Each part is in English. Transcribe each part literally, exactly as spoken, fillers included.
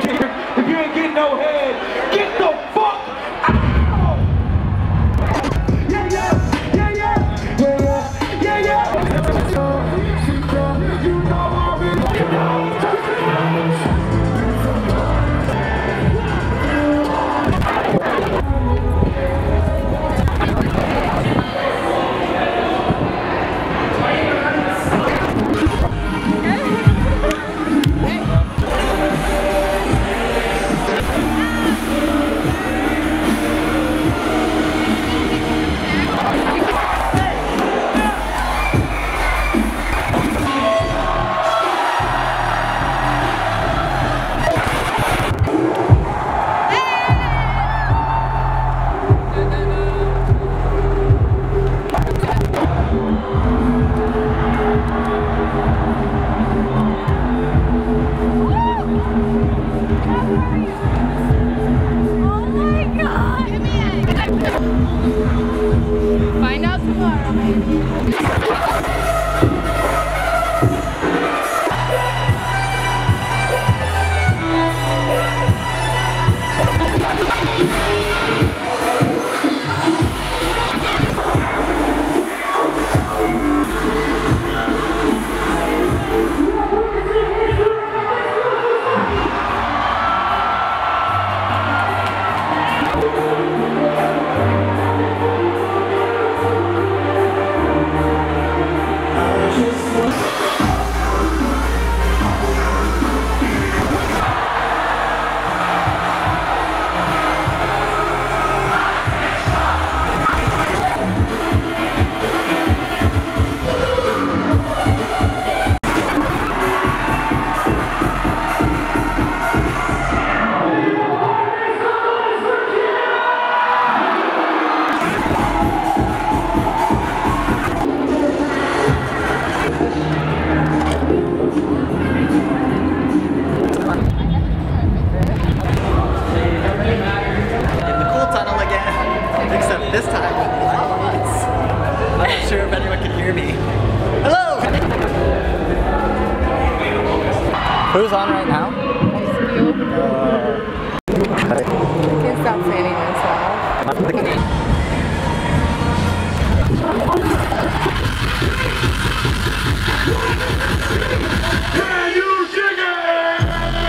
If you ain't getting no head, get the fuck out! Yeah, yeah, yeah, yeah, yeah, yeah, yeah, yeah. You know already. Find out tomorrow, maybe. This time, I'm not sure if anyone can hear me. Hello! Who's on right now? I can't stop fanning myself. Can you dig it?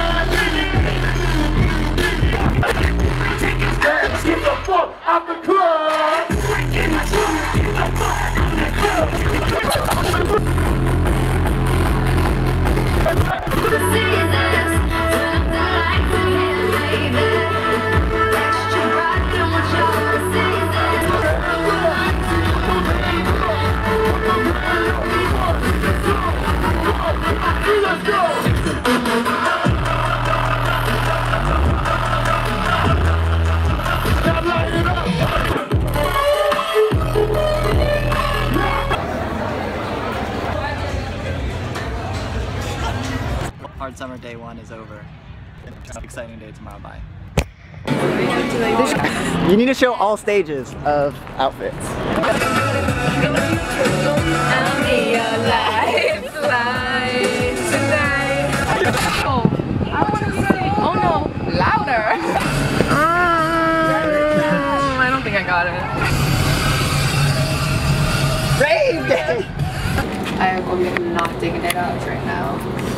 Let's get the fuck out the club! Let's go! Hard Summer Day One is over. Exciting day tomorrow. Bye. You need to show all stages of outfits. I'll be your lifeline tonight. Oh, I want to say, oh no, louder. I don't think I got it. Rave day! I am not digging it out right now.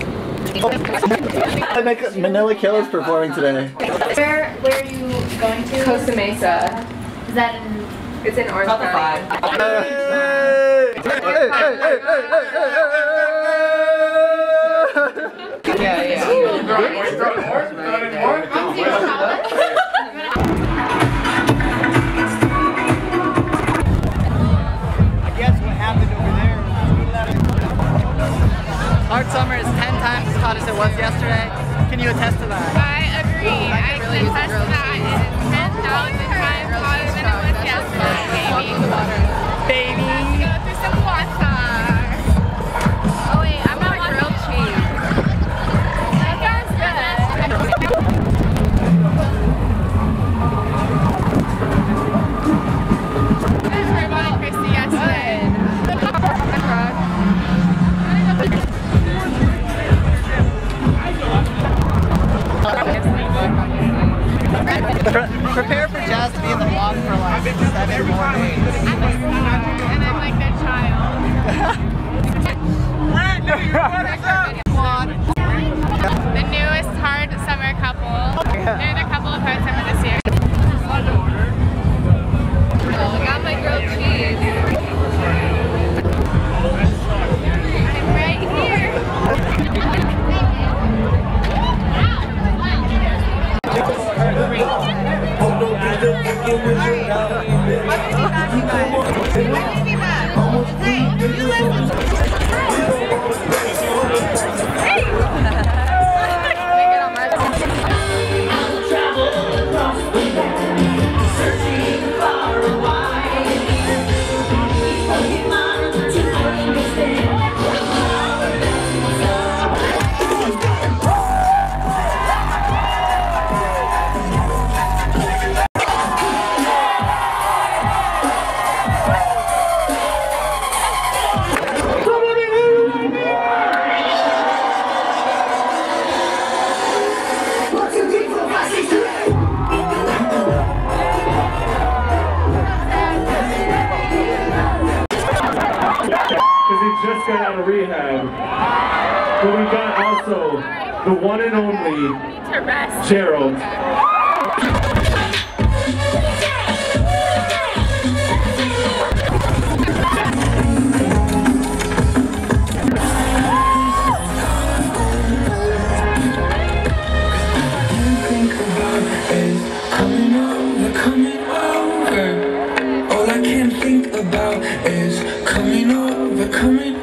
Manila Killer's performing today. Where, where are you going to? Costa Mesa. Is that in? It's in Orange County. Yeah, yeah. I guess what happened over there. Hard Summer is ten times as hot as it was yesterday. Can you attest to that? I agree. I can attest to that. It is ten thousand times hotter than it was yesterday, baby. Baby. Let's go through some water. Oh wait, I'm not grilled cheese. That sounds good. I heard about Christy yesterday. I The newest hard summer couple. They're the couple of hard summer this year. Oh, I got my grilled cheese. I'm right here. Just got out of rehab, but we got also the one and only Gerald. Coming over, coming over. All I can think about is coming over, coming over.